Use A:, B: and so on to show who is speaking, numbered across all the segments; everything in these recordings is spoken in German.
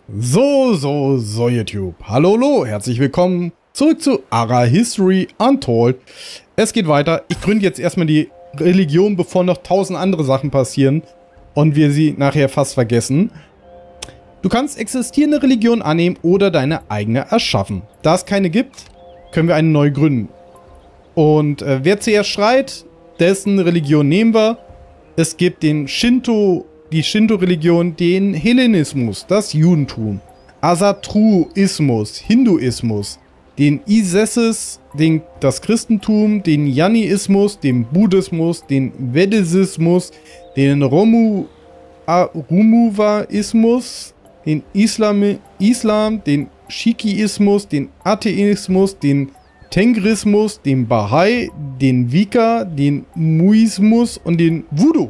A: So, YouTube. Hallo, herzlich willkommen zurück zu Ara History Untold. Es geht weiter. Ich gründe jetzt erstmal die Religion, bevor noch 1000 andere Sachen passieren und wir sie nachher fast vergessen. Du kannst existierende Religionen annehmen oder deine eigene erschaffen. Da es keine gibt, können wir eine neue gründen. Und wer zuerst schreit, dessen Religion nehmen wir. Es gibt den Shinto, die Shinto-Religion, den Hellenismus, das Judentum, Asatruismus, Hinduismus, den Isesis, das Christentum, den Jainismus, den Buddhismus, den Vedismus, den Romuvaismus, den Islam, den Shikiismus, den Atheismus, den Tengrismus, den Bahai, den Wicca, den Muismus und den Voodoo.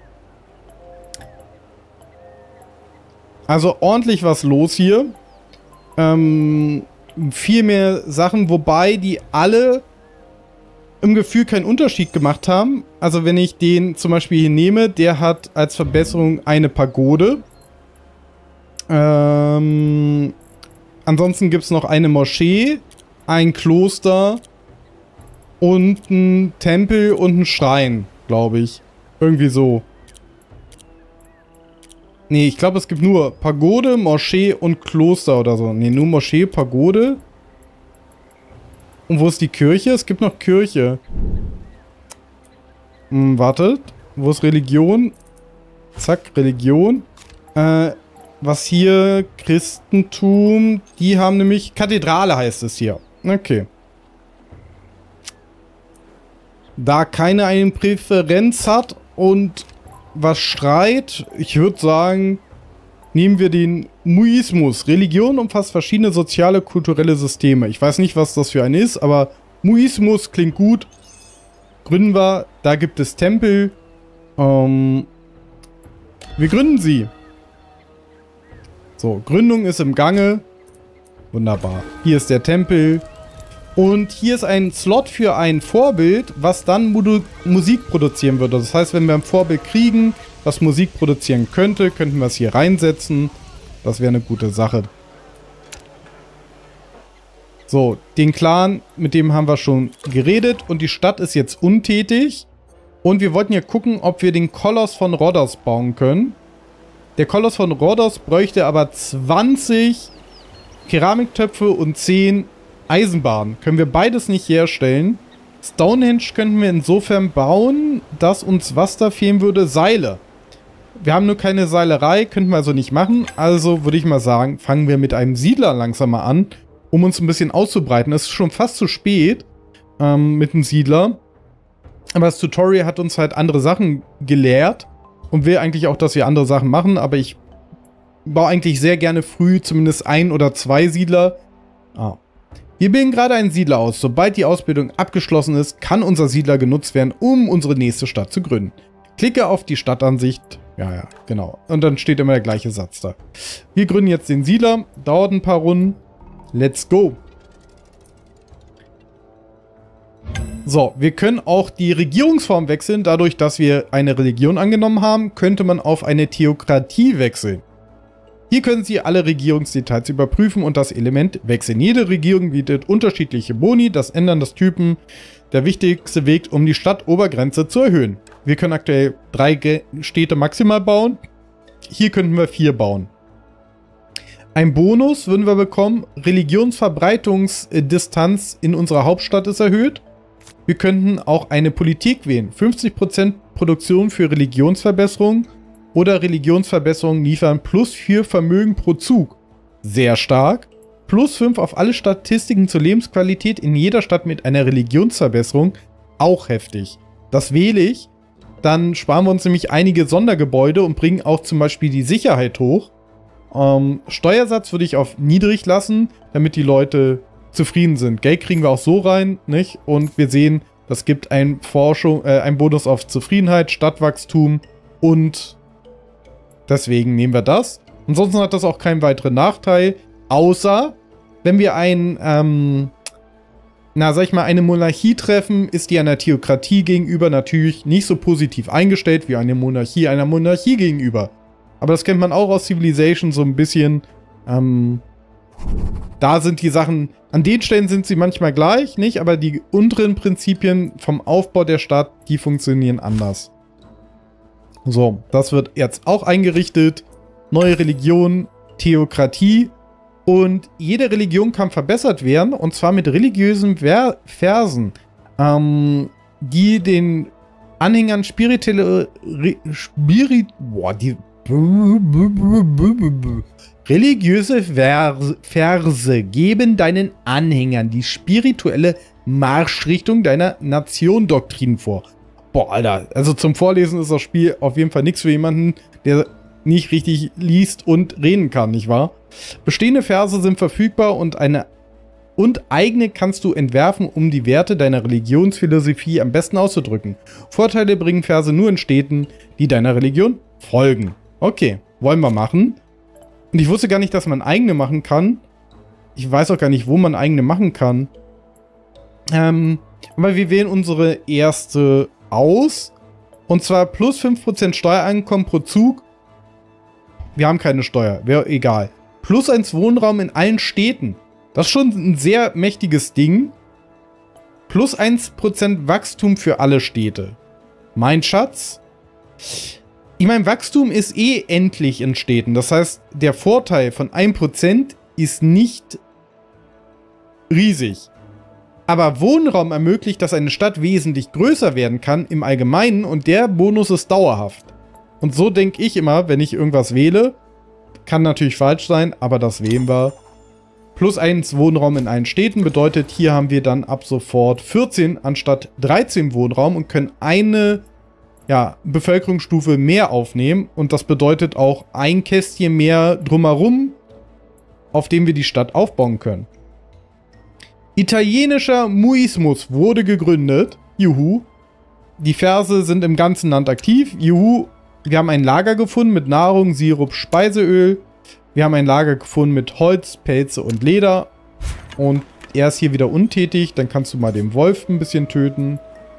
A: Also ordentlich was los hier. Viel mehr Sachen, wobei die alle im Gefühl keinen Unterschied gemacht haben. Also wenn ich den zum Beispiel hier nehme, der hat als Verbesserung eine Pagode. Ansonsten gibt es noch eine Moschee, ein Kloster und ein Tempel und ein Schrein, glaube ich. Irgendwie so. Nee, ich glaube, es gibt nur Pagode, Moschee und Kloster oder so. Nee, nur Moschee, Pagode. Und wo ist die Kirche? Es gibt noch Kirche. Wartet. Wo ist Religion? Zack, Religion. Was hier? Christentum. Die haben nämlich Kathedrale, heißt es hier. Okay. Da keine eine Präferenz hat und was schreit, ich würde sagen, nehmen wir den Muismus. Religion umfasst verschiedene soziale, kulturelle Systeme. Ich weiß nicht, was das für ein ist, aber Muismus klingt gut. Gründen wir, da gibt es Tempel. Wir gründen sie. So, Gründung ist im Gange. Wunderbar. Hier ist der Tempel. Und hier ist ein Slot für ein Vorbild, was dann Musik produzieren würde. Das heißt, wenn wir ein Vorbild kriegen, was Musik produzieren könnte, könnten wir es hier reinsetzen. Das wäre eine gute Sache. So, den Clan, mit dem haben wir schon geredet. Und die Stadt ist jetzt untätig. Und wir wollten ja gucken, ob wir den Koloss von Rhodos bauen können. Der Koloss von Rhodos bräuchte aber 20 Keramiktöpfe und 10 Eisenbahn. Können wir beides nicht herstellen. Stonehenge könnten wir insofern bauen, dass uns was da fehlen würde? Seile. Wir haben nur keine Seilerei, könnten wir also nicht machen. Also würde ich mal sagen, fangen wir mit einem Siedler langsam mal an, um uns ein bisschen auszubreiten. Es ist schon fast zu spät mit dem Siedler. Aber das Tutorial hat uns halt andere Sachen gelehrt und will eigentlich auch, dass wir andere Sachen machen. Aber ich baue eigentlich sehr gerne früh zumindest 1 oder 2 Siedler. Wir bilden gerade einen Siedler aus. Sobald die Ausbildung abgeschlossen ist, kann unser Siedler genutzt werden, um unsere nächste Stadt zu gründen. Klicke auf die Stadtansicht. Ja, genau. Und dann steht immer der gleiche Satz da. Wir gründen jetzt den Siedler. Dauert ein paar Runden. Let's go. So, wir können auch die Regierungsform wechseln. Dadurch, dass wir eine Religion angenommen haben, könnte man auf eine Theokratie wechseln. Hier können Sie alle Regierungsdetails überprüfen und das Element wechseln. Jede Regierung bietet unterschiedliche Boni, das Ändern des Typen der wichtigste Weg, um die Stadtobergrenze zu erhöhen. Wir können aktuell 3 Städte maximal bauen. Hier könnten wir 4 bauen. Ein Bonus würden wir bekommen. Religionsverbreitungsdistanz in unserer Hauptstadt ist erhöht. Wir könnten auch eine Politik wählen. 50% Produktion für Religionsverbesserung. Oder Religionsverbesserungen liefern +4 Vermögen pro Zug. Sehr stark. +5 auf alle Statistiken zur Lebensqualität in jeder Stadt mit einer Religionsverbesserung. Auch heftig. Das wähle ich. Dann sparen wir uns nämlich einige Sondergebäude und bringen auch zum Beispiel die Sicherheit hoch. Steuersatz würde ich auf niedrig lassen, damit die Leute zufrieden sind. Geld kriegen wir auch so rein, nicht? Und wir sehen, das gibt ein Bonus auf Zufriedenheit, Stadtwachstum und deswegen nehmen wir das. Ansonsten hat das auch keinen weiteren Nachteil, außer wenn wir eine Monarchie treffen, ist die einer Theokratie gegenüber natürlich nicht so positiv eingestellt wie eine Monarchie einer Monarchie gegenüber. Aber das kennt man auch aus Civilization so ein bisschen. Da sind die Sachen, an den Stellen sind sie manchmal gleich, nicht? Aber die unteren Prinzipien vom Aufbau der Stadt, die funktionieren anders. So, das wird jetzt auch eingerichtet. Neue Religion, Theokratie. Und jede Religion kann verbessert werden, und zwar mit religiösen Versen, die den Anhängern religiöse Verse geben deinen Anhängern die spirituelle Marschrichtung deiner Nation-Doktrin vor. Boah, Alter, also zum Vorlesen ist das Spiel auf jeden Fall nichts für jemanden, der nicht richtig liest und reden kann, nicht wahr? Bestehende Verse sind verfügbar und eigene kannst du entwerfen, um die Werte deiner Religionsphilosophie am besten auszudrücken. Vorteile bringen Verse nur in Städten, die deiner Religion folgen. Okay, wollen wir machen. Und ich wusste gar nicht, dass man eigene machen kann. Ich weiß auch gar nicht, wo man eigene machen kann. Aber wir wählen unsere erste aus. Und zwar plus 5% Steuereinkommen pro Zug. Wir haben keine Steuer, wäre egal. Plus 1 Wohnraum in allen Städten. Das ist schon ein sehr mächtiges Ding. Plus 1% Wachstum für alle Städte. Mein Schatz. Ich meine, Wachstum ist eh endlich in Städten. Das heißt, der Vorteil von 1% ist nicht riesig. Aber Wohnraum ermöglicht, dass eine Stadt wesentlich größer werden kann im Allgemeinen, und der Bonus ist dauerhaft. Und so denke ich immer, wenn ich irgendwas wähle. Kann natürlich falsch sein, aber das wählen wir. Plus 1 Wohnraum in allen Städten bedeutet, hier haben wir dann ab sofort 14 anstatt 13 Wohnraum und können eine Bevölkerungsstufe mehr aufnehmen. Und das bedeutet auch ein Kästchen mehr drumherum, auf dem wir die Stadt aufbauen können. Italienischer Muismus wurde gegründet. Juhu. Die Verse sind im ganzen Land aktiv. Juhu. Wir haben ein Lager gefunden mit Nahrung, Sirup, Speiseöl. Wir haben ein Lager gefunden mit Holz, Pelze und Leder. Und er ist hier wieder untätig. Dann kannst du mal den Wolf ein bisschen töten.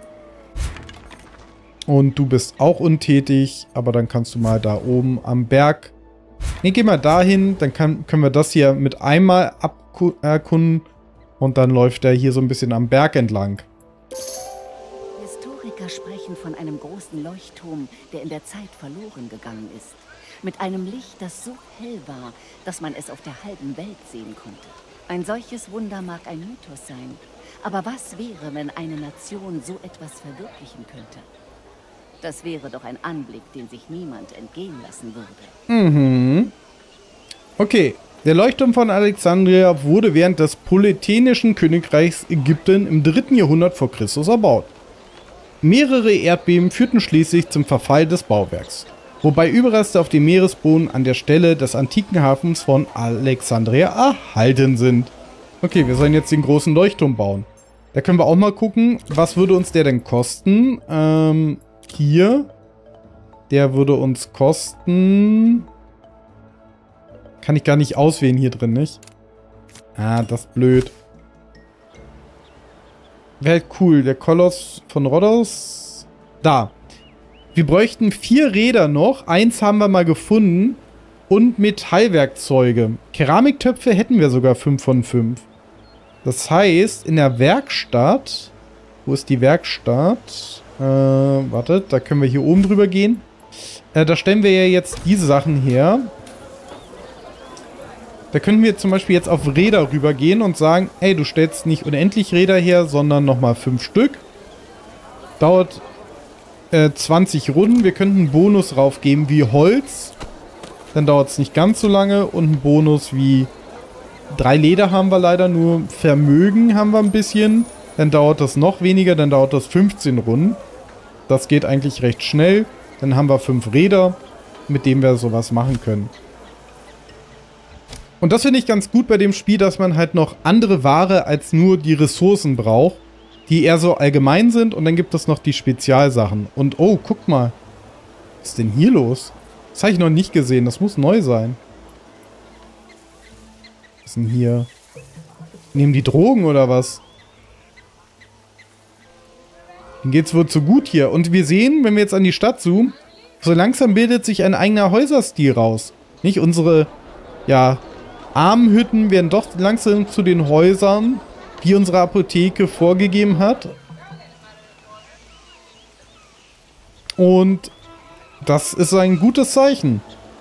A: Und du bist auch untätig. Aber dann kannst du mal da oben am Berg. Ne, geh mal dahin. Dann können wir das hier mit einmal erkunden. Und dann läuft er hier so ein bisschen am Berg entlang.
B: Historiker sprechen von einem großen Leuchtturm, der in der Zeit verloren gegangen ist. Mit einem Licht, das so hell war, dass man es auf der halben Welt sehen konnte. Ein solches Wunder mag ein Mythos sein. Aber was wäre, wenn eine Nation so etwas verwirklichen könnte? Das wäre doch ein Anblick, den sich niemand entgehen lassen würde.
A: Mhm. Okay. Der Leuchtturm von Alexandria wurde während des Polythenischen Königreichs Ägypten im 3. Jahrhundert vor Christus erbaut. Mehrere Erdbeben führten schließlich zum Verfall des Bauwerks, wobei Überreste auf dem Meeresboden an der Stelle des antiken Hafens von Alexandria erhalten sind. Okay, wir sollen jetzt den großen Leuchtturm bauen. Da können wir auch mal gucken, was würde uns der denn kosten? Hier. Der würde uns kosten... Kann ich gar nicht auswählen hier drin, nicht? Ah, das ist blöd. Wäre halt cool. Der Koloss von Rhodos. Da. Wir bräuchten 4 Räder noch. 1 haben wir mal gefunden. Und Metallwerkzeuge. Keramiktöpfe hätten wir sogar 5 von 5. Das heißt, in der Werkstatt... Wo ist die Werkstatt? Wartet, da können wir hier oben drüber gehen. Da stellen wir ja jetzt diese Sachen her. Da könnten wir zum Beispiel jetzt auf Räder rübergehen und sagen, ey, du stellst nicht unendlich Räder her, sondern nochmal 5 Stück. Dauert 20 Runden. Wir könnten einen Bonus raufgeben wie Holz. Dann dauert es nicht ganz so lange. Und einen Bonus wie 3 Leder haben wir leider, nur Vermögen haben wir ein bisschen. Dann dauert das noch weniger, dann dauert das 15 Runden. Das geht eigentlich recht schnell. Dann haben wir 5 Räder, mit denen wir sowas machen können. Und das finde ich ganz gut bei dem Spiel, dass man halt noch andere Ware als nur die Ressourcen braucht, die eher so allgemein sind. Und dann gibt es noch die Spezialsachen. Und oh, guck mal. Was ist denn hier los? Das habe ich noch nicht gesehen. Das muss neu sein. Was ist denn hier? Nehmen die Drogen oder was? Denen geht's wohl zu gut hier. Und wir sehen, wenn wir jetzt an die Stadt zoomen, so langsam bildet sich ein eigener Häuserstil raus. Nicht unsere, ja, Armenhütten werden doch langsam zu den Häusern, die unsere Apotheke vorgegeben hat. Und das ist ein gutes Zeichen.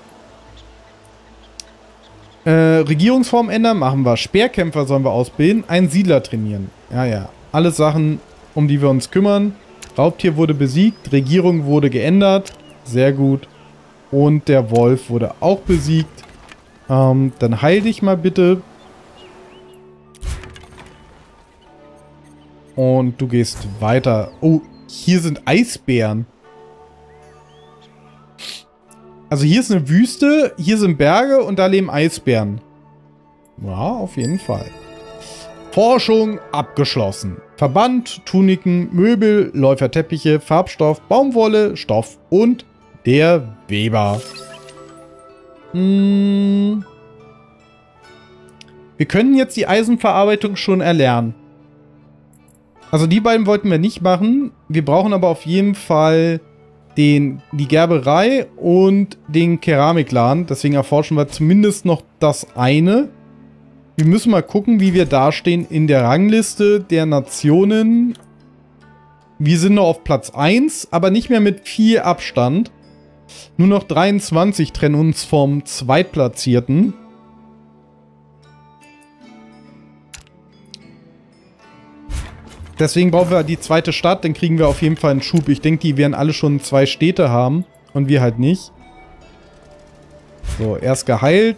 A: Regierungsform ändern, machen wir. Speerkämpfer sollen wir ausbilden. Einen Siedler trainieren. Ja, ja. Alles Sachen, um die wir uns kümmern. Raubtier wurde besiegt. Regierung wurde geändert. Sehr gut. Und der Wolf wurde auch besiegt. Dann heil dich mal bitte. Und du gehst weiter. Oh, hier sind Eisbären. Also hier ist eine Wüste, hier sind Berge und da leben Eisbären. Ja, auf jeden Fall. Forschung abgeschlossen. Verband, Tuniken, Möbel, Läuferteppiche, Farbstoff, Baumwolle, Stoff und der Weber. Wir können jetzt die Eisenverarbeitung schon erlernen. Also die beiden wollten wir nicht machen. Wir brauchen aber auf jeden Fall die Gerberei und den Keramikladen. Deswegen erforschen wir zumindest noch das eine. Wir müssen mal gucken, wie wir dastehen in der Rangliste der Nationen. Wir sind noch auf Platz 1, aber nicht mehr mit viel Abstand. Nur noch 23 trennen uns vom Zweitplatzierten. Deswegen brauchen wir die zweite Stadt, dann kriegen wir auf jeden Fall einen Schub. Ich denke, die werden alle schon 2 Städte haben und wir halt nicht. So, erst geheilt.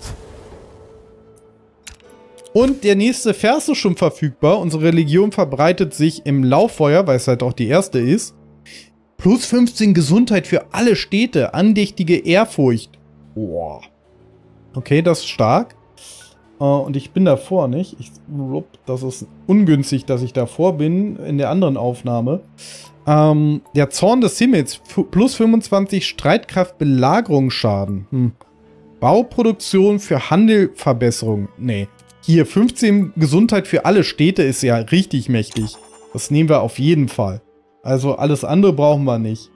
A: Und der nächste Vers ist schon verfügbar. Unsere Religion verbreitet sich im Lauffeuer, weil es halt auch die erste ist. Plus 15 Gesundheit für alle Städte. Andächtige Ehrfurcht. Boah. Okay, das ist stark. Und ich bin davor nicht. Das ist ungünstig, dass ich davor bin in der anderen Aufnahme. Der Zorn des Himmels. Plus 25 Streitkraft, Belagerungsschaden. Bauproduktion für Handelverbesserung. Nee. Hier 15 Gesundheit für alle Städte ist ja richtig mächtig. Das nehmen wir auf jeden Fall. Also alles andere brauchen wir nicht.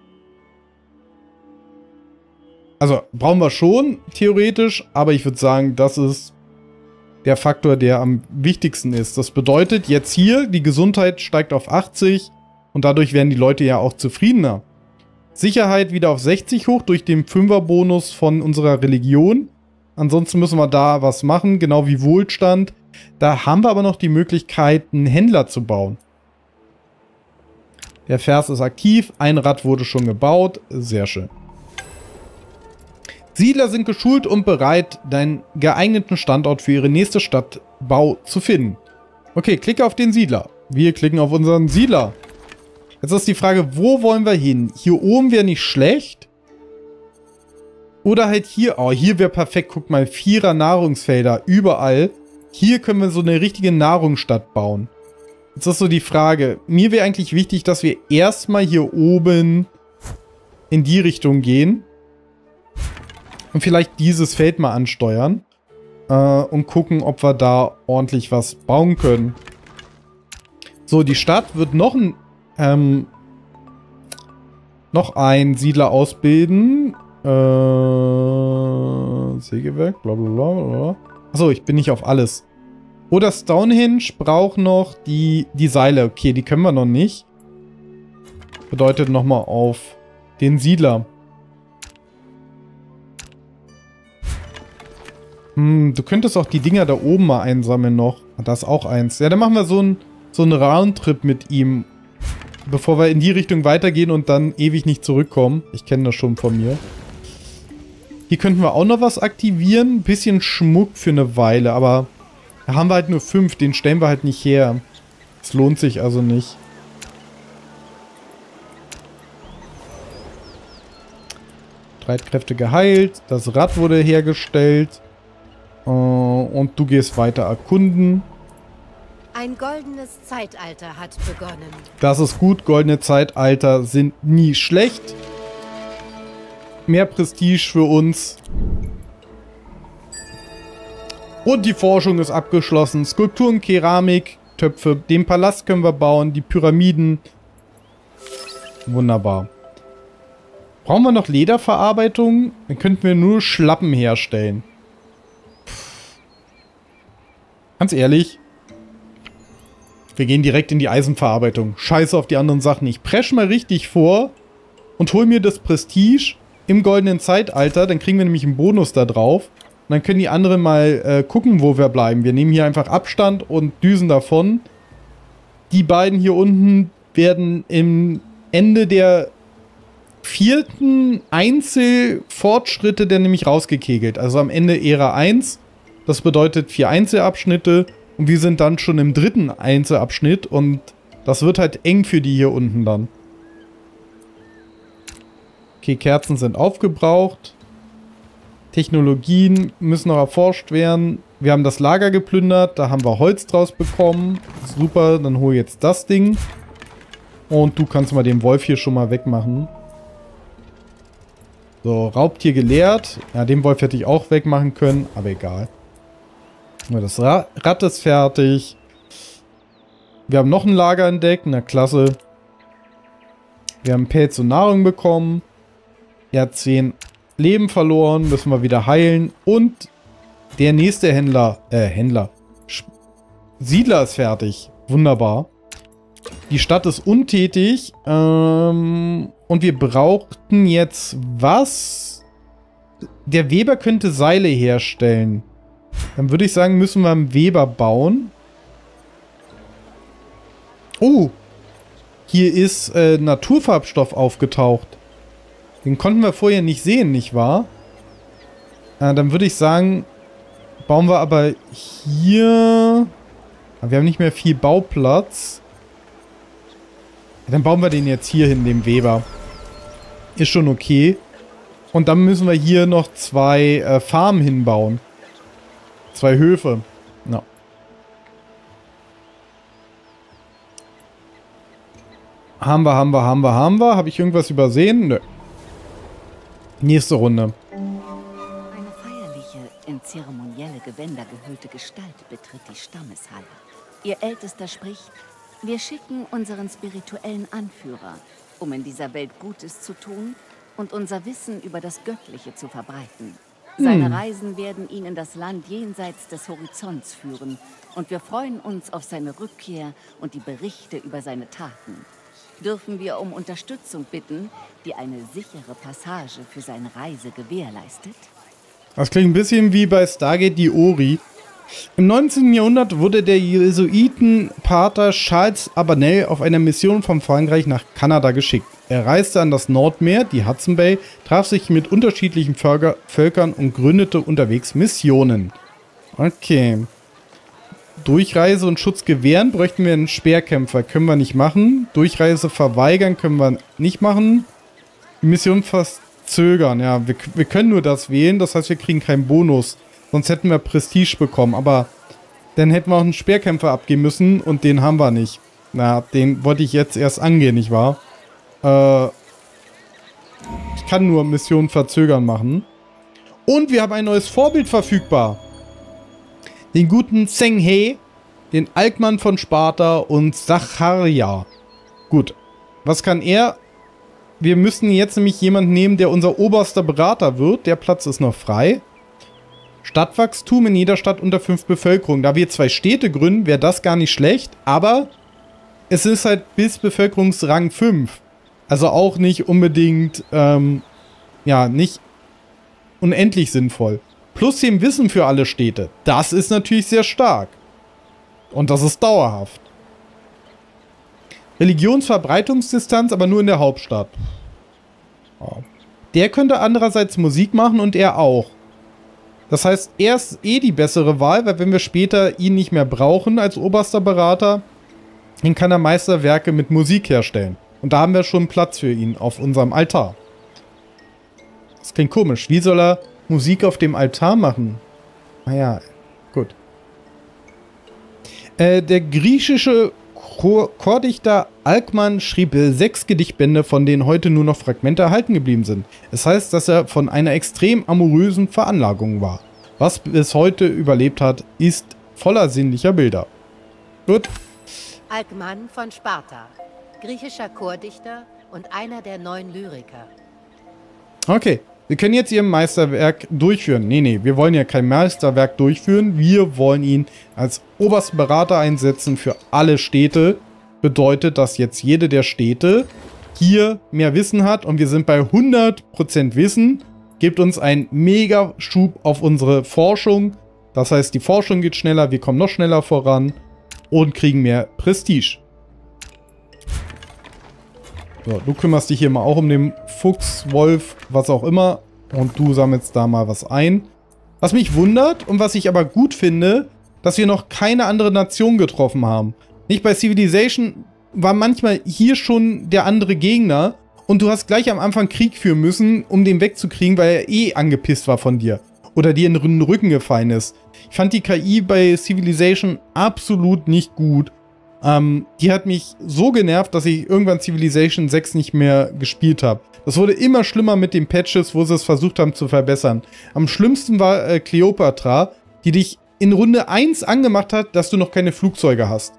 A: Also brauchen wir schon, theoretisch. Aber ich würde sagen, das ist der Faktor, der am wichtigsten ist. Das bedeutet, jetzt hier, die Gesundheit steigt auf 80 und dadurch werden die Leute ja auch zufriedener. Sicherheit wieder auf 60 hoch durch den 5er-Bonus von unserer Religion. Ansonsten müssen wir da was machen, genau wie Wohlstand. Da haben wir aber noch die Möglichkeit, einen Händler zu bauen. Der Vers ist aktiv, ein Rad wurde schon gebaut, sehr schön. Siedler sind geschult und bereit, deinen geeigneten Standort für ihre nächste Stadtbau zu finden. Okay, klicke auf den Siedler. Wir klicken auf unseren Siedler. Jetzt ist die Frage, wo wollen wir hin? Hier oben wäre nicht schlecht. Oder halt hier. Oh, hier wäre perfekt. Guck mal, 4er Nahrungsfelder überall. Hier können wir so eine richtige Nahrungsstadt bauen. Jetzt ist so die Frage. Mir wäre eigentlich wichtig, dass wir erstmal hier oben in die Richtung gehen. Und vielleicht dieses Feld mal ansteuern. Und gucken, ob wir da ordentlich was bauen können. So, die Stadt wird noch ein Siedler ausbilden. Sägewerk, bla bla bla. Achso, ich bin nicht auf alles. Oder Stonehenge braucht noch die Seile. Okay, die können wir noch nicht. Bedeutet nochmal auf den Siedler. Du könntest auch die Dinger da oben mal einsammeln noch. Da ist auch eins. Ja, dann machen wir so einen Roundtrip mit ihm. Bevor wir in die Richtung weitergehen und dann ewig nicht zurückkommen. Ich kenne das schon von mir. Hier könnten wir auch noch was aktivieren. Ein bisschen Schmuck für eine Weile, aber da haben wir halt nur 5. Den stellen wir halt nicht her. Das lohnt sich also nicht. Streitkräfte geheilt. Das Rad wurde hergestellt. Und du gehst weiter erkunden.
C: Ein goldenes Zeitalter hat begonnen.
A: Das ist gut. Goldene Zeitalter sind nie schlecht. Mehr Prestige für uns. Und die Forschung ist abgeschlossen. Skulpturen, Keramik, Töpfe. Den Palast können wir bauen. Die Pyramiden. Wunderbar. Brauchen wir noch Lederverarbeitung? Dann könnten wir nur Schlappen herstellen. Ganz ehrlich, wir gehen direkt in die Eisenverarbeitung. Scheiße auf die anderen Sachen. Ich presche mal richtig vor und hol mir das Prestige im goldenen Zeitalter. Dann kriegen wir nämlich einen Bonus da drauf. Und dann können die anderen mal gucken, wo wir bleiben. Wir nehmen hier einfach Abstand und düsen davon. Die beiden hier unten werden im Ende der 4. Einzelfortschritte dann nämlich rausgekegelt. Also am Ende Ära 1. Das bedeutet 4 Einzelabschnitte. Und wir sind dann schon im 3. Einzelabschnitt. Und das wird halt eng für die hier unten dann. Okay, Kerzen sind aufgebraucht. Technologien müssen noch erforscht werden. Wir haben das Lager geplündert. Da haben wir Holz draus bekommen. Super, dann hol jetzt das Ding. Und du kannst mal den Wolf hier schon mal wegmachen. So, Raubtier geleert. Ja, den Wolf hätte ich auch wegmachen können, aber egal. Das Rad ist fertig. Wir haben noch ein Lager entdeckt. Na, klasse. Wir haben Pelz und Nahrung bekommen. Er hat 10 Leben verloren. Müssen wir wieder heilen. Und der nächste Siedler ist fertig. Wunderbar. Die Stadt ist untätig. Und wir brauchten jetzt was? Der Weber könnte Seile herstellen. Dann würde ich sagen, müssen wir einen Weber bauen. Oh. Hier ist Naturfarbstoff aufgetaucht. Den konnten wir vorher nicht sehen, nicht wahr? Dann würde ich sagen, bauen wir aber hier... Wir haben nicht mehr viel Bauplatz. Dann bauen wir den jetzt hier hin, den Weber. Ist schon okay. Und dann müssen wir hier noch 2 Farmen hinbauen. 2 Höfe. Ja. Haben wir. Habe ich irgendwas übersehen? Nö. Nächste Runde.
B: Eine feierliche, in zeremonielle Gewänder gehüllte Gestalt betritt die Stammeshalle. Ihr Ältester spricht: Wir schicken unseren spirituellen Anführer, um in dieser Welt Gutes zu tun und unser Wissen über das Göttliche zu verbreiten. Seine Reisen werden ihn in das Land jenseits des Horizonts führen und wir freuen uns auf seine Rückkehr und die Berichte über seine Taten. Dürfen wir um Unterstützung bitten, die eine sichere Passage für seine Reise gewährleistet?
A: Das klingt ein bisschen wie bei Stargate die Ori. Im 19. Jahrhundert wurde der Jesuitenpater Charles Abbanel auf einer Mission von Frankreich nach Kanada geschickt. Er reiste an das Nordmeer, die Hudson Bay, traf sich mit unterschiedlichen Völkern und gründete unterwegs Missionen. Okay. Durchreise und Schutz gewähren bräuchten wir einen Speerkämpfer. Können wir nicht machen. Durchreise verweigern können wir nicht machen. Die Mission verzögern. Ja, wir können nur das wählen. Das heißt, wir kriegen keinen Bonus. Sonst hätten wir Prestige bekommen. Aber dann hätten wir auch einen Speerkämpfer abgeben müssen. Und den haben wir nicht. Na, den wollte ich jetzt erst angehen, nicht wahr? Ich kann nur Missionen verzögern machen. Und wir haben ein neues Vorbild verfügbar. Den guten Zheng He, den Alkmann von Sparta und Zacharia. Gut, was kann er? Wir müssen jetzt nämlich jemanden nehmen, der unser oberster Berater wird. Der Platz ist noch frei. Stadtwachstum in jeder Stadt unter 5 Bevölkerung. Da wir 2 Städte gründen, wäre das gar nicht schlecht. Aber es ist halt bis Bevölkerungsrang 5. Also auch nicht unbedingt, ja, nicht unendlich sinnvoll. Plus 10 Wissen für alle Städte. Das ist natürlich sehr stark. Und das ist dauerhaft. Religionsverbreitungsdistanz, aber nur in der Hauptstadt. Oh. Der könnte andererseits Musik machen und er auch. Das heißt, er ist eh die bessere Wahl, weil wenn wir später ihn nicht mehr brauchen als oberster Berater, dann kann er Meisterwerke mit Musik herstellen. Und da haben wir schon Platz für ihn auf unserem Altar. Das klingt komisch. Wie soll er Musik auf dem Altar machen? Naja, gut. Der griechische Chordichter Alkman schrieb 6 Gedichtbände, von denen heute nur noch Fragmente erhalten geblieben sind. Es heißt, dass er von einer extrem amorösen Veranlagung war. Was bis heute überlebt hat, ist voller sinnlicher Bilder. Gut.
C: Alkman von Sparta, griechischer Chordichter und einer der 9 Lyriker.
A: Okay. Sie können jetzt Ihr Meisterwerk durchführen. Nee, wir wollen ja kein Meisterwerk durchführen. Wir wollen ihn als obersten Berater einsetzen für alle Städte. Bedeutet, dass jetzt jede der Städte hier mehr Wissen hat. Und wir sind bei 100% Wissen. Gibt uns einen mega Schub auf unsere Forschung. Das heißt, die Forschung geht schneller, wir kommen noch schneller voran und kriegen mehr Prestige. So, du kümmerst dich hier mal auch um den Fuchs, Wolf, was auch immer. Und du sammelst da mal was ein. Was mich wundert und was ich aber gut finde, dass wir noch keine andere Nation getroffen haben. Nicht bei Civilization war manchmal hier schon der andere Gegner. Und du hast gleich am Anfang Krieg führen müssen, um den wegzukriegen, weil er eh angepisst war von dir. Oder dir in den Rücken gefallen ist. Ich fand die KI bei Civilization absolut nicht gut. Die hat mich so genervt, dass ich irgendwann Civilization 6 nicht mehr gespielt habe. Das wurde immer schlimmer mit den Patches, wo sie es versucht haben zu verbessern. Am schlimmsten war Cleopatra, die dich in Runde 1 angemacht hat, dass du noch keine Flugzeuge hast.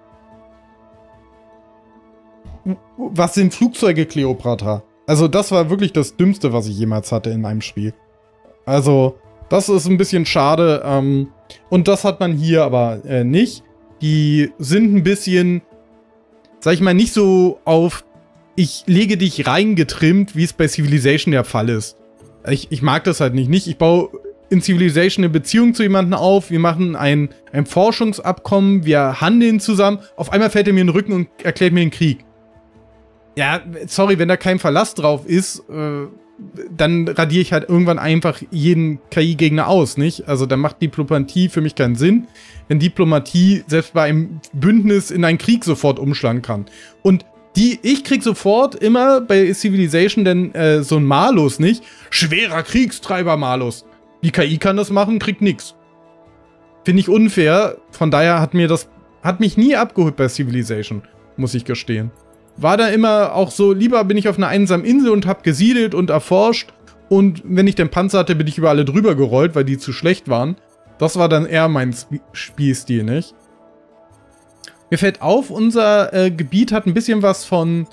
A: Was sind Flugzeuge, Cleopatra? Also das war wirklich das Dümmste, was ich jemals hatte in einem Spiel. Also das ist ein bisschen schade. Und das hat man hier aber nicht. Die sind ein bisschen, sag ich mal, nicht so auf ich lege dich rein getrimmt, wie es bei Civilization der Fall ist. Ich mag das halt nicht. Ich baue in Civilization eine Beziehung zu jemandem auf, wir machen ein Forschungsabkommen, wir handeln zusammen. Auf einmal fällt er mir in den Rücken und erklärt mir den Krieg. Ja, sorry, wenn da kein Verlass drauf ist, dann radiere ich halt irgendwann einfach jeden KI-Gegner aus, nicht? Also dann macht Diplomatie für mich keinen Sinn, wenn Diplomatie selbst bei einem Bündnis in einen Krieg sofort umschlagen kann. Und ich krieg sofort immer bei Civilization denn so ein Malus, nicht? Schwerer Kriegstreiber Malus. Die KI kann das machen, kriegt nix. Finde ich unfair. Von daher hat mich nie abgeholt bei Civilization, muss ich gestehen. War da immer auch so, lieber bin ich auf einer einsamen Insel und hab gesiedelt und erforscht. Und wenn ich den Panzer hatte, bin ich über alle drüber gerollt, weil die zu schlecht waren. Das war dann eher mein Spielstil, nicht? Mir fällt auf, unser Gebiet hat ein bisschen was von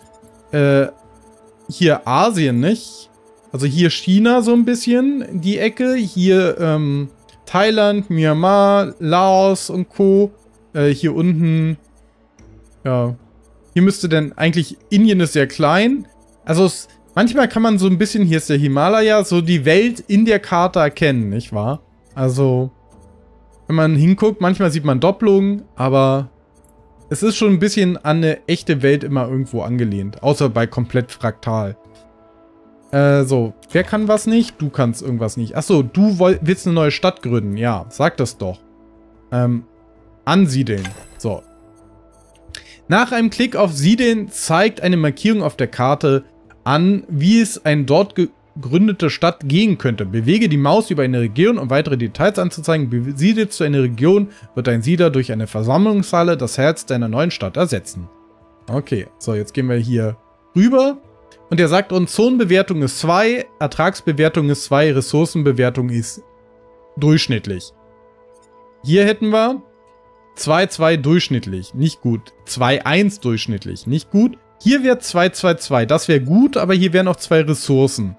A: hier Asien, nicht? Also hier China so ein bisschen, die Ecke. Hier Thailand, Myanmar, Laos und Co. Hier unten, ja. Hier müsste denn eigentlich, Indien ist sehr klein. Also manchmal kann man so ein bisschen, hier ist der Himalaya, so die Welt in der Karte erkennen, nicht wahr? Also, wenn man hinguckt, manchmal sieht man Doppelungen, aber es ist schon ein bisschen an eine echte Welt immer irgendwo angelehnt. Außer bei komplett fraktal. So, wer kann was nicht? Du kannst irgendwas nicht. Achso, du willst eine neue Stadt gründen. Ja, sag das doch. Ansiedeln. So. Nach einem Klick auf Siedeln zeigt eine Markierung auf der Karte an, wie es eine dort gegründete Stadt gehen könnte. Bewege die Maus über eine Region, um weitere Details anzuzeigen. Besiedelst du eine Region, wird dein Siedler durch eine Versammlungshalle das Herz deiner neuen Stadt ersetzen. Okay, so jetzt gehen wir hier rüber. Und er sagt uns, Zonenbewertung ist 2, Ertragsbewertung ist 2, Ressourcenbewertung ist durchschnittlich. Hier hätten wir 2,2 durchschnittlich, nicht gut. 2,1 durchschnittlich, nicht gut. Hier wäre 2,2,2, das wäre gut, aber hier wären auch 2 Ressourcen.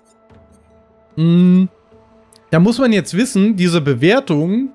A: Da muss man jetzt wissen, diese Bewertung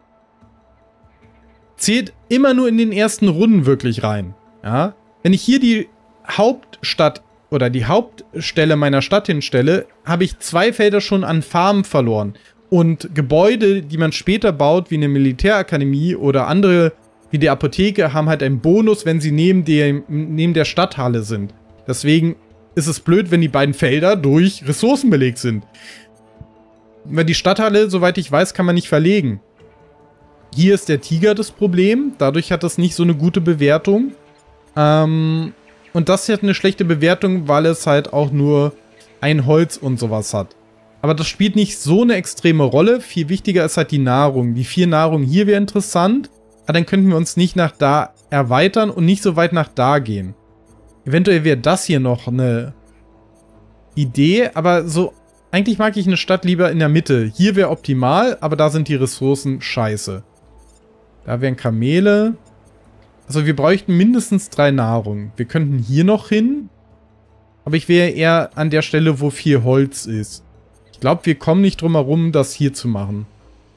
A: zählt immer nur in den ersten Runden wirklich rein. Ja? Wenn ich hier die Hauptstadt oder die Hauptstelle meiner Stadt hinstelle, habe ich 2 Felder schon an Farmen verloren. Und Gebäude, die man später baut, wie eine Militärakademie oder andere, wie die Apotheke, haben halt einen Bonus, wenn sie neben der Stadthalle sind. Deswegen ist es blöd, wenn die beiden Felder durch Ressourcen belegt sind. Weil die Stadthalle, soweit ich weiß, kann man nicht verlegen. Hier ist der Tiger das Problem. Dadurch hat das nicht so eine gute Bewertung. Und das hat eine schlechte Bewertung, weil es halt auch nur ein Holz und sowas hat. Aber das spielt nicht so eine extreme Rolle. Viel wichtiger ist halt die Nahrung. Die 4 Nahrung hier wäre interessant. Aber dann könnten wir uns nicht nach da erweitern und nicht so weit nach da gehen. Eventuell wäre das hier noch eine Idee. Aber so, eigentlich mag ich eine Stadt lieber in der Mitte. Hier wäre optimal, aber da sind die Ressourcen scheiße. Da wären Kamele. Also wir bräuchten mindestens 3 Nahrung. Wir könnten hier noch hin. Aber ich wäre eher an der Stelle, wo viel Holz ist. Ich glaube, wir kommen nicht drum herum, das hier zu machen.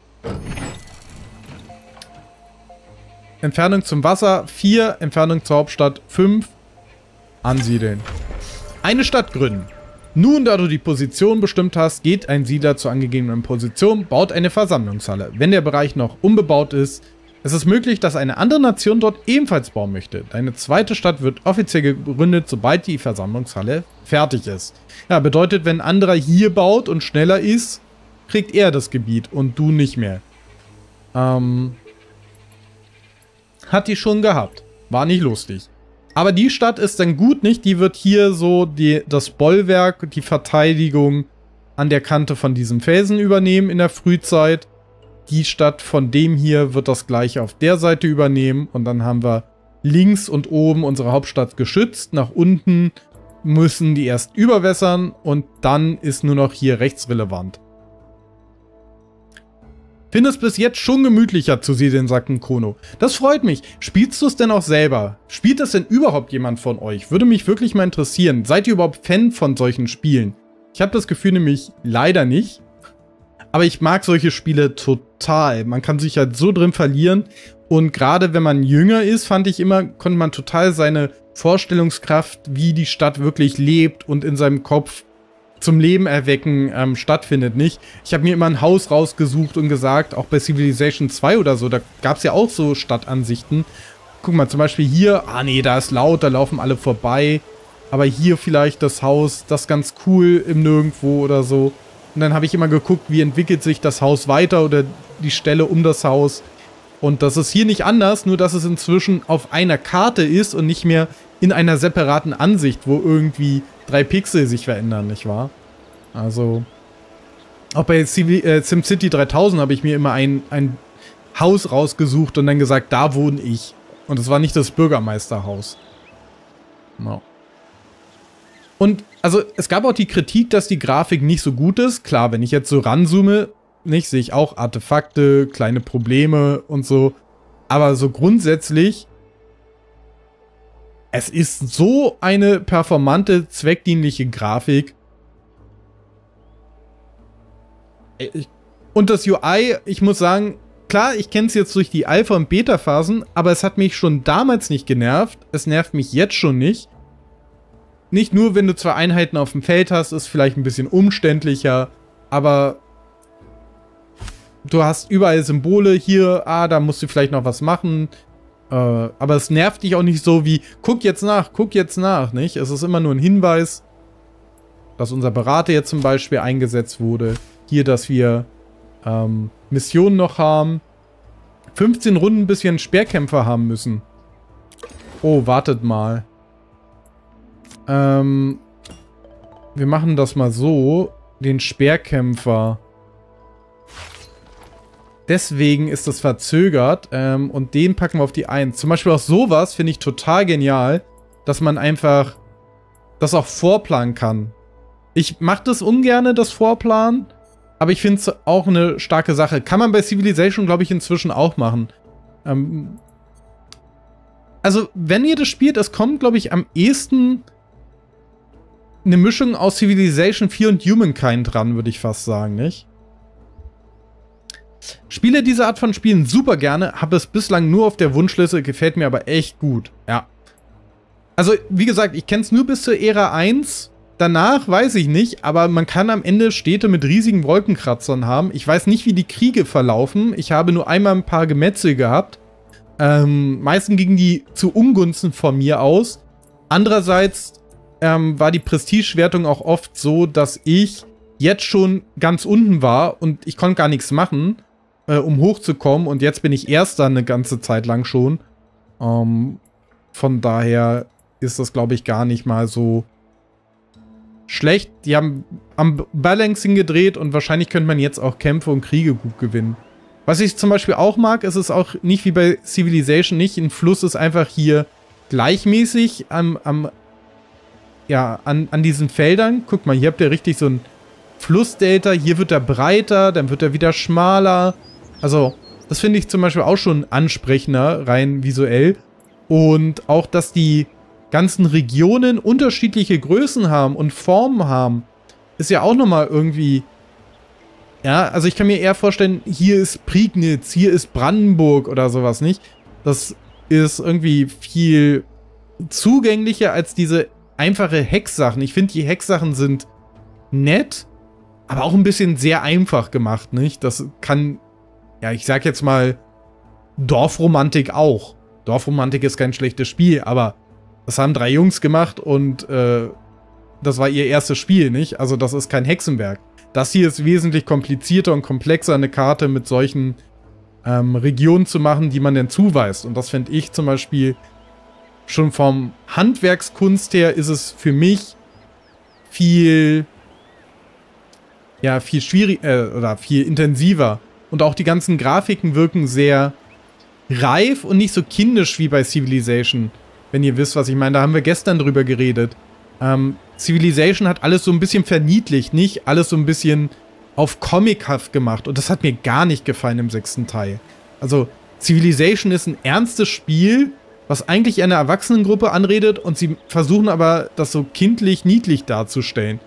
A: Entfernung zum Wasser 4, Entfernung zur Hauptstadt 5. Ansiedeln. Eine Stadt gründen. Nun, da du die Position bestimmt hast, geht ein Siedler zur angegebenen Position, baut eine Versammlungshalle. Wenn der Bereich noch unbebaut ist, es ist möglich, dass eine andere Nation dort ebenfalls bauen möchte. Deine zweite Stadt wird offiziell gegründet, sobald die Versammlungshalle fertig ist. Ja, bedeutet, wenn ein anderer hier baut und schneller ist, kriegt er das Gebiet und du nicht mehr. Hat die schon gehabt. War nicht lustig. Aber die Stadt ist dann gut, nicht? Die wird hier so das Bollwerk, die Verteidigung an der Kante von diesem Felsen übernehmen in der Frühzeit. Die Stadt von dem hier wird das gleiche auf der Seite übernehmen. Und dann haben wir links und oben unsere Hauptstadt geschützt. Nach unten müssen die erst überwässern und dann ist nur noch hier rechts relevant. Finde es bis jetzt schon gemütlicher zu siedeln, sagt ein Kono. Das freut mich. Spielst du es denn auch selber? Spielt es denn überhaupt jemand von euch? Würde mich wirklich mal interessieren. Seid ihr überhaupt Fan von solchen Spielen? Ich habe das Gefühl nämlich leider nicht. Aber ich mag solche Spiele total. Man kann sich halt so drin verlieren. Und gerade wenn man jünger ist, fand ich immer, konnte man total seine Vorstellungskraft, wie die Stadt wirklich lebt und in seinem Kopf zum Leben erwecken stattfindet, nicht? Ich habe mir immer ein Haus rausgesucht und gesagt, auch bei Civilization 2 oder so, da gab es ja auch so Stadtansichten. Guck mal, zum Beispiel hier, nee, da ist laut, da laufen alle vorbei. Aber hier vielleicht das Haus, das ist ganz cool im Nirgendwo oder so. Und dann habe ich immer geguckt, wie entwickelt sich das Haus weiter oder die Stelle um das Haus. Und das ist hier nicht anders, nur dass es inzwischen auf einer Karte ist und nicht mehr in einer separaten Ansicht, wo irgendwie 3 Pixel sich verändern, nicht wahr? Also, auch bei SimCity 3000 habe ich mir immer ein Haus rausgesucht und dann gesagt, da wohne ich. Und es war nicht das Bürgermeisterhaus. No. Und, also, es gab auch die Kritik, dass die Grafik nicht so gut ist. Klar, wenn ich jetzt so ranzoome, nicht, sehe ich auch Artefakte, kleine Probleme und so. Aber so grundsätzlich, es ist so eine performante, zweckdienliche Grafik. Und das UI, ich muss sagen, klar, ich kenne es jetzt durch die Alpha- und Beta-Phasen, aber es hat mich schon damals nicht genervt. Es nervt mich jetzt schon nicht. Nicht nur, wenn du 2 Einheiten auf dem Feld hast, ist vielleicht ein bisschen umständlicher, aber du hast überall Symbole hier, da musst du vielleicht noch was machen. Aber es nervt dich auch nicht so wie, guck jetzt nach, nicht? Es ist immer nur ein Hinweis, dass unser Berater jetzt zum Beispiel eingesetzt wurde. Hier, dass wir Missionen noch haben. 15 Runden, bis wir einen Speerkämpfer haben müssen. Oh, wartet mal. Wir machen das mal so. Den Speerkämpfer. Deswegen ist das verzögert und den packen wir auf die 1. Zum Beispiel auch sowas finde ich total genial, dass man einfach das auch vorplanen kann. Ich mache das ungerne, das Vorplanen, aber ich finde es auch eine starke Sache. Kann man bei Civilization, glaube ich, inzwischen auch machen. Also, wenn ihr das spielt, es kommt, glaube ich, am ehesten eine Mischung aus Civilization 4 und Humankind dran, würde ich fast sagen, nicht? Spiele diese Art von Spielen super gerne, habe es bislang nur auf der Wunschliste, gefällt mir aber echt gut, ja. Also, wie gesagt, ich kenne es nur bis zur Ära 1, danach weiß ich nicht, aber man kann am Ende Städte mit riesigen Wolkenkratzern haben. Ich weiß nicht, wie die Kriege verlaufen, ich habe nur einmal ein paar Gemetzel gehabt. Meistens gingen die zu Ungunsten von mir aus. Andererseits war die Prestigewertung auch oft so, dass ich jetzt schon ganz unten war und ich konnte gar nichts machen, um hochzukommen. Und jetzt bin ich Erster eine ganze Zeit lang schon. Von daher ist das, glaube ich, gar nicht mal so schlecht. Die haben am Balancing gedreht und wahrscheinlich könnte man jetzt auch Kämpfe und Kriege gut gewinnen. Was ich zum Beispiel auch mag, ist es auch nicht wie bei Civilization nicht. Ein Fluss ist einfach hier gleichmäßig an diesen Feldern. Guck mal, hier habt ihr richtig so ein Flussdelta. Hier wird er breiter, dann wird er wieder schmaler. Also, das finde ich zum Beispiel auch schon ansprechender, rein visuell. Und auch, dass die ganzen Regionen unterschiedliche Größen haben und Formen haben, ist ja auch nochmal irgendwie Ja, also ich kann mir eher vorstellen, hier ist Prignitz, hier ist Brandenburg oder sowas, nicht? Das ist irgendwie viel zugänglicher als diese einfache Hex-Sachen. Ich finde, die Hex-Sachen sind nett, aber auch ein bisschen sehr einfach gemacht, nicht? Das kann, ja, ich sag jetzt mal, Dorfromantik auch. Dorfromantik ist kein schlechtes Spiel, aber das haben 3 Jungs gemacht und das war ihr erstes Spiel, nicht? Also das ist kein Hexenwerk. Das hier ist wesentlich komplizierter und komplexer, eine Karte mit solchen Regionen zu machen, die man denn zuweist. Und das finde ich zum Beispiel schon vom Handwerkskunst her ist es für mich viel schwierig oder viel intensiver. Und auch die ganzen Grafiken wirken sehr reif und nicht so kindisch wie bei Civilization. Wenn ihr wisst, was ich meine. Da haben wir gestern drüber geredet. Civilization hat alles so ein bisschen verniedlicht, nicht? Alles so ein bisschen auf comichaft gemacht. Und das hat mir gar nicht gefallen im 6. Teil. Also, Civilization ist ein ernstes Spiel, was eigentlich eine Erwachsenengruppe anredet und sie versuchen aber, das so kindlich, niedlich darzustellen.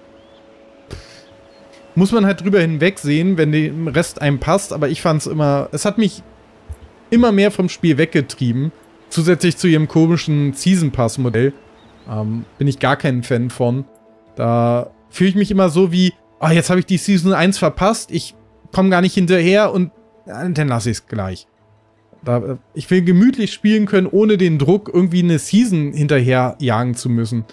A: Muss man halt drüber hinwegsehen, wenn dem Rest einem passt, aber ich fand es immer, es hat mich immer mehr vom Spiel weggetrieben. Zusätzlich zu ihrem komischen Season Pass Modell. Bin ich gar kein Fan von. Da fühle ich mich immer so wie, jetzt habe ich die Season 1 verpasst, ich komme gar nicht hinterher und dann lasse ich es gleich. Ich will gemütlich spielen können, ohne den Druck, irgendwie eine Season hinterher jagen zu müssen.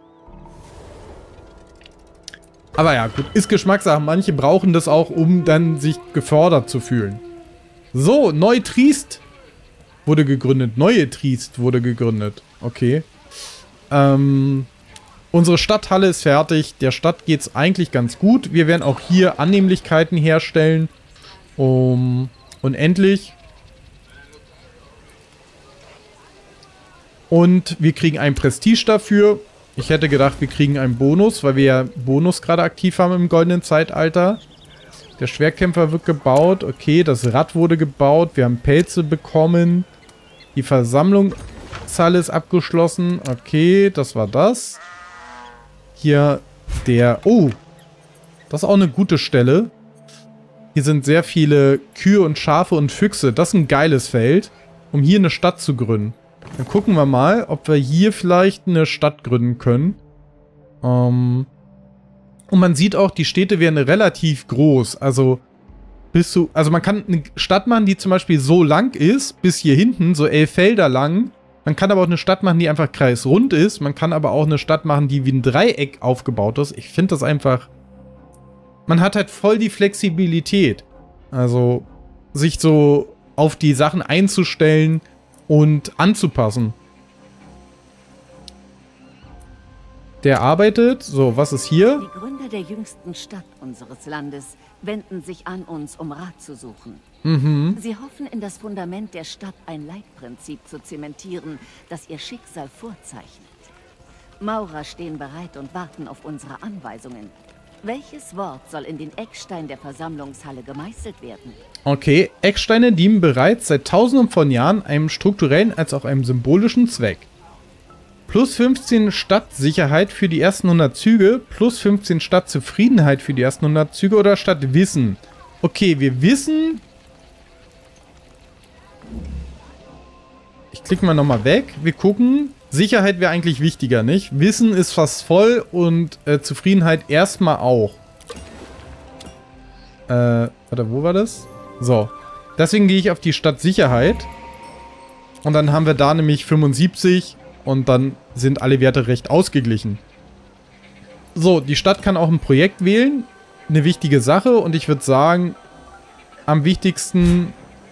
A: Aber ja, gut, ist Geschmackssache. Manche brauchen das auch, um dann sich gefordert zu fühlen. So, Neu-Triest wurde gegründet. Neue Triest wurde gegründet. Okay. Unsere Stadthalle ist fertig. Der Stadt geht es eigentlich ganz gut. Wir werden auch hier Annehmlichkeiten herstellen. Unendlich. Und wir kriegen ein Prestige dafür. Ich hätte gedacht, wir kriegen einen Bonus, weil wir ja Bonus gerade aktiv haben im goldenen Zeitalter. Der Schwertkämpfer wird gebaut. Okay, das Rad wurde gebaut. Wir haben Pelze bekommen. Die Versammlungshalle ist abgeschlossen. Okay, das war das. Hier der... Oh, das ist auch eine gute Stelle. Hier sind sehr viele Kühe und Schafe und Füchse. Das ist ein geiles Feld, um hier eine Stadt zu gründen. Dann gucken wir mal, ob wir hier vielleicht eine Stadt gründen können. Und man sieht auch, die Städte werden relativ groß. Also man kann eine Stadt machen, die zum Beispiel so lang ist, bis hier hinten, so 11 Felder lang. Man kann aber auch eine Stadt machen, die einfach kreisrund ist. Man kann aber auch eine Stadt machen, die wie ein Dreieck aufgebaut ist. Ich finde das einfach... Man hat halt voll die Flexibilität. Also, sich so auf die Sachen einzustellen und anzupassen. Der arbeitet. So, was ist hier?
B: Die Gründer der jüngsten Stadt unseres Landes wenden sich an uns, um Rat zu suchen. Sie hoffen, in das Fundament der Stadt ein Leitprinzip zu zementieren, das ihr Schicksal vorzeichnet. Maurer stehen bereit und warten auf unsere Anweisungen. Welches Wort soll in den Eckstein der Versammlungshalle gemeißelt werden?
A: Okay, Ecksteine dienen bereits seit tausenden von Jahren einem strukturellen als auch einem symbolischen Zweck. Plus 15 Stadtsicherheit für die ersten 100 Züge, plus 15 Stadtzufriedenheit für die ersten 100 Züge oder Stadtwissen. Okay, wir wissen... Ich klicke mal nochmal weg. Wir gucken. Sicherheit wäre eigentlich wichtiger, nicht? Wissen ist fast voll und Zufriedenheit erstmal auch. Warte, wo war das? So. Deswegen gehe ich auf die Stadtsicherheit. Und dann haben wir da nämlich 75 und dann sind alle Werte recht ausgeglichen. So, die Stadt kann auch ein Projekt wählen. Eine wichtige Sache und ich würde sagen, am wichtigsten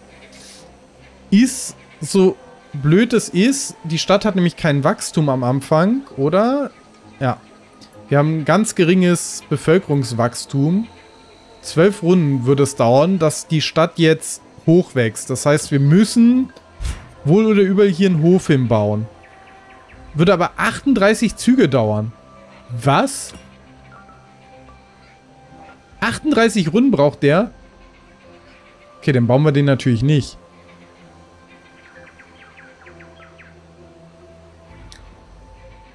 A: ist, so blöd es ist, die Stadt hat nämlich kein Wachstum am Anfang, oder? Ja. Wir haben ein ganz geringes Bevölkerungswachstum. 12 Runden würde es dauern, dass die Stadt jetzt hochwächst. Das heißt, wir müssen wohl oder übel hier einen Hof hinbauen. Würde aber 38 Züge dauern. Was? 38 Runden braucht der? Okay, dann bauen wir den natürlich nicht.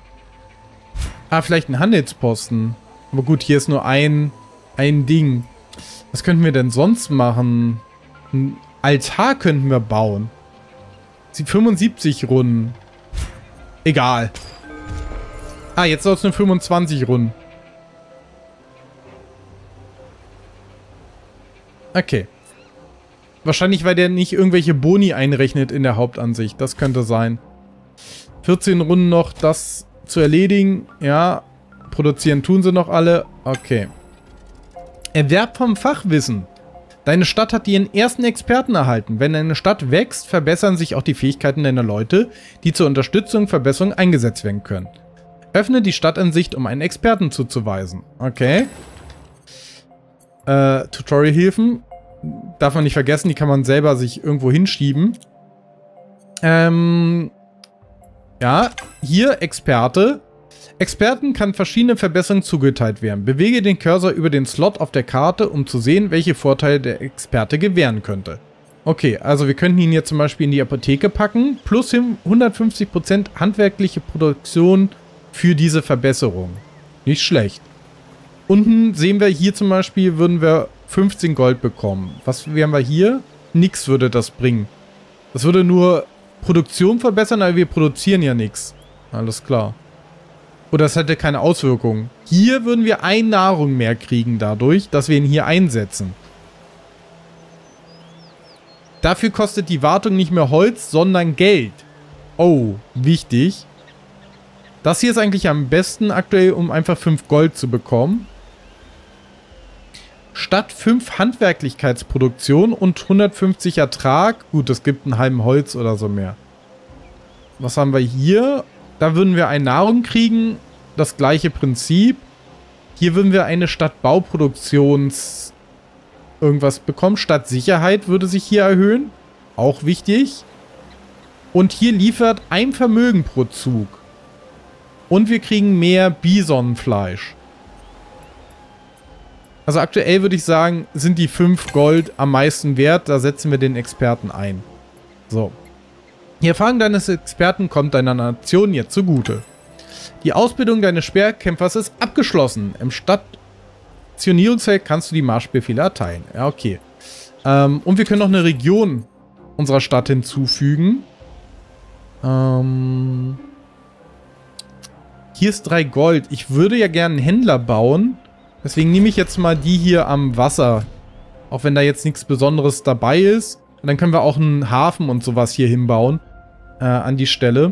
A: Vielleicht ein Handelsposten. Aber gut, hier ist nur ein Ding. Was könnten wir denn sonst machen? Ein Altar könnten wir bauen. 75 Runden. Egal. Ah, jetzt soll es nur 25 Runden. Okay. Wahrscheinlich, weil der nicht irgendwelche Boni einrechnet in der Hauptansicht. Das könnte sein. 14 Runden noch, das zu erledigen. Ja, produzieren tun sie noch alle. Okay. Erwerb vom Fachwissen. Deine Stadt hat ihren ersten Experten erhalten. Wenn deine Stadt wächst, verbessern sich auch die Fähigkeiten deiner Leute, die zur Unterstützung und Verbesserung eingesetzt werden können. Öffne die Stadtansicht, um einen Experten zuzuweisen. Okay. Tutorial-Hilfen. Darf man nicht vergessen, die kann man selber sich irgendwo hinschieben. Ja, hier Experte. Experten kann verschiedene Verbesserungen zugeteilt werden. Bewege den Cursor über den Slot auf der Karte, um zu sehen, welche Vorteile der Experte gewähren könnte. Okay, also wir könnten ihn jetzt zum Beispiel in die Apotheke packen, plus 150% handwerkliche Produktion für diese Verbesserung. Nicht schlecht. Unten sehen wir hier zum Beispiel, würden wir 15 Gold bekommen. Was wären wir hier? Nix würde das bringen. Das würde nur Produktion verbessern, aber wir produzieren ja nichts. Alles klar. Oder es hätte keine Auswirkungen. Hier würden wir eine Nahrung mehr kriegen dadurch, dass wir ihn hier einsetzen. Dafür kostet die Wartung nicht mehr Holz, sondern Geld. Oh, wichtig. Das hier ist eigentlich am besten aktuell, um einfach 5 Gold zu bekommen. Statt 5 Handwerklichkeitsproduktion und 150 Ertrag. Gut, das gibt einen halben Holz oder so mehr. Was haben wir hier? Da würden wir eine Nahrung kriegen. Das gleiche Prinzip. Hier würden wir eine Stadtbauproduktions... irgendwas bekommen. Stadtsicherheit würde sich hier erhöhen. Auch wichtig. Und hier liefert ein Vermögen pro Zug. Und wir kriegen mehr Bisonfleisch. Also aktuell würde ich sagen, sind die 5 Gold am meisten wert. Da setzen wir den Experten ein. So. Die Erfahrung deines Experten kommt deiner Nation jetzt zugute. Die Ausbildung deines Speerkämpfers ist abgeschlossen. Im Stationierungsfeld kannst du die Marschbefehle erteilen. Ja, okay. Und wir können noch eine Region unserer Stadt hinzufügen. Hier ist 3 Gold. Ich würde ja gerne einen Händler bauen. Deswegen nehme ich jetzt mal die hier am Wasser. Auch wenn da jetzt nichts Besonderes dabei ist. Und dann können wir auch einen Hafen und sowas hier hinbauen. An die Stelle.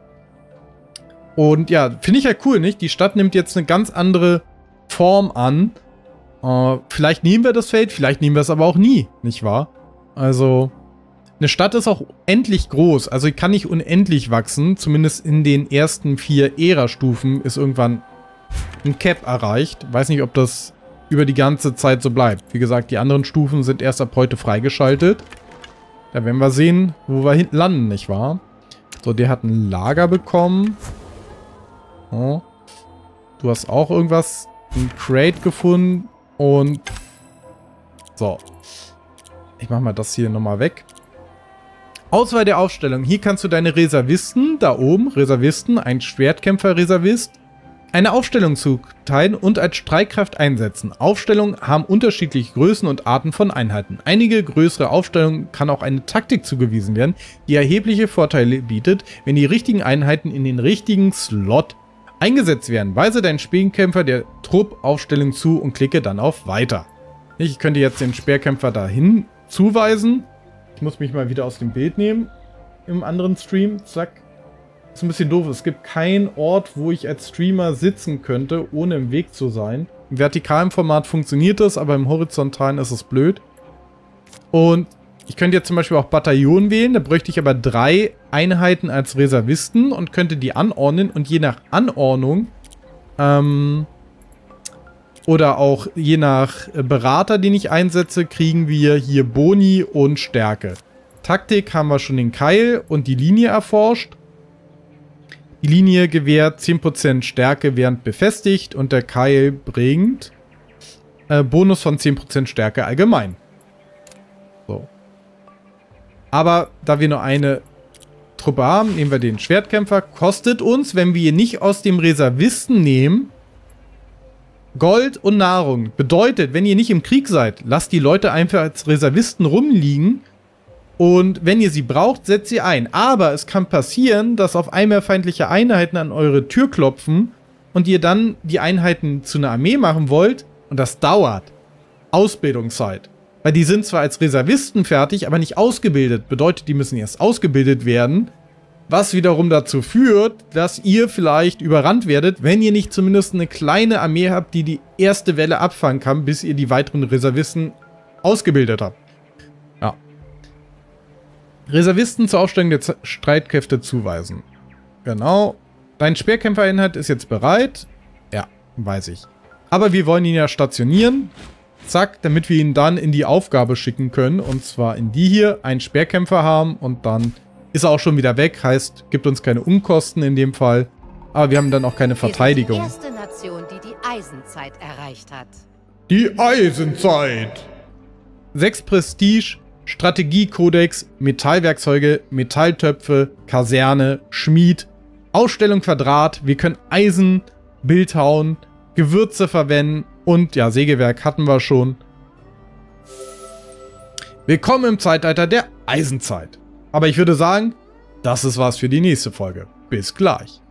A: Und ja, finde ich ja cool, nicht? Die Stadt nimmt jetzt eine ganz andere Form an. Vielleicht nehmen wir das Feld, vielleicht nehmen wir es aber auch nie, nicht wahr? Also, eine Stadt ist auch endlich groß. Also, kann nicht unendlich wachsen. Zumindest in den ersten 4 Ära-Stufen ist irgendwann ein Cap erreicht. Weiß nicht, ob das über die ganze Zeit so bleibt. Wie gesagt, die anderen Stufen sind erst ab heute freigeschaltet. Da werden wir sehen, wo wir hinten landen, nicht wahr? So, der hat ein Lager bekommen. Oh. Du hast auch irgendwas, ein Crate gefunden. Und so. Ich mach mal das hier nochmal weg. Auswahl der Aufstellung. Hier kannst du deine Reservisten, da oben, Reservisten, ein Schwertkämpfer-Reservist, eine Aufstellung zuteilen und als Streitkraft einsetzen. Aufstellungen haben unterschiedliche Größen und Arten von Einheiten. Einige größere Aufstellungen kann auch eine Taktik zugewiesen werden, die erhebliche Vorteile bietet, wenn die richtigen Einheiten in den richtigen Slot eingesetzt werden. Weise deinen Speerkämpfer der Truppaufstellung zu und klicke dann auf Weiter. Ich könnte jetzt den Speerkämpfer dahin zuweisen. Ich muss mich mal wieder aus dem Bild nehmen. Im anderen Stream. Zack. Ist ein bisschen doof. Es gibt keinen Ort, wo ich als Streamer sitzen könnte, ohne im Weg zu sein. Im vertikalen Format funktioniert das, aber im horizontalen ist es blöd. Und ich könnte jetzt zum Beispiel auch Bataillon wählen. Da bräuchte ich aber 3 Einheiten als Reservisten und könnte die anordnen. Und je nach Anordnung oder auch je nach Berater, den ich einsetze, kriegen wir hier Boni und Stärke. Taktik haben wir schon den Keil und die Linie erforscht. Die Linie gewährt 10% Stärke während befestigt und der Keil bringt Bonus von 10% Stärke allgemein. So. Aber da wir nur eine Truppe haben, nehmen wir den Schwertkämpfer. Kostet uns, wenn wir ihn nicht aus dem Reservisten nehmen, Gold und Nahrung. Bedeutet, wenn ihr nicht im Krieg seid, lasst die Leute einfach als Reservisten rumliegen. Und wenn ihr sie braucht, setzt sie ein. Aber es kann passieren, dass auf einmal feindliche Einheiten an eure Tür klopfen und ihr dann die Einheiten zu einer Armee machen wollt. Und das dauert. Ausbildungszeit. Weil die sind zwar als Reservisten fertig, aber nicht ausgebildet. Bedeutet, die müssen erst ausgebildet werden. Was wiederum dazu führt, dass ihr vielleicht überrannt werdet, wenn ihr nicht zumindest eine kleine Armee habt, die die erste Welle abfangen kann, bis ihr die weiteren Reservisten ausgebildet habt. Ja. Reservisten zur Aufstellung der Streitkräfte zuweisen. Genau. Dein Speerkämpfereinheit ist jetzt bereit. Ja, weiß ich. Aber wir wollen ihn ja stationieren. Zack, damit wir ihn dann in die Aufgabe schicken können. Und zwar in die hier, einen Speerkämpfer haben und dann ist er auch schon wieder weg. Heißt, gibt uns keine Unkosten in dem Fall. Aber wir haben dann auch keine Verteidigung.
C: Wir sind die erste Nation, die die Eisenzeit erreicht hat.
A: Die Eisenzeit! 6 Prestige, Strategiekodex, Metallwerkzeuge, Metalltöpfe, Kaserne, Schmied, Ausstellung Quadrat. Wir können Eisen, Bildhauen, Gewürze verwenden und ja, Sägewerk hatten wir schon. Willkommen im Zeitalter der Eisenzeit. Aber ich würde sagen, das ist was für die nächste Folge. Bis gleich.